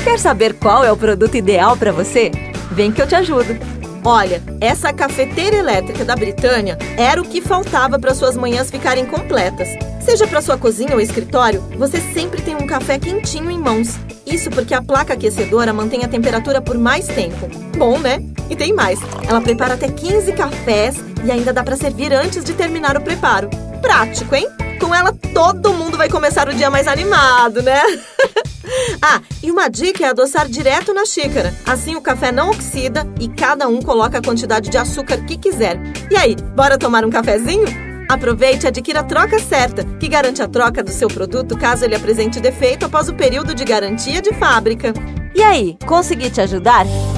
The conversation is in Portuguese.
Quer saber qual é o produto ideal para você? Vem que eu te ajudo! Olha, essa cafeteira elétrica da Britânia era o que faltava para suas manhãs ficarem completas. Seja para sua cozinha ou escritório, você sempre tem um café quentinho em mãos. Isso porque a placa aquecedora mantém a temperatura por mais tempo. Bom, né? E tem mais. Ela prepara até 15 cafés e ainda dá para servir antes de terminar o preparo. Prático, hein? Com ela, todo mundo vai começar o dia mais animado, né? Ah, e uma dica é adoçar direto na xícara. Assim o café não oxida e cada um coloca a quantidade de açúcar que quiser. E aí, bora tomar um cafezinho? Aproveite e adquira a troca certa, que garante a troca do seu produto caso ele apresente defeito após o período de garantia de fábrica. E aí, consegui te ajudar?